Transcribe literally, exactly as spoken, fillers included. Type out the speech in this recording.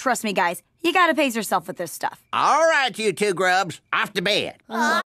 trust me, guys. You gotta pace yourself with this stuff. All right, you two grubs. Off to bed. Uh,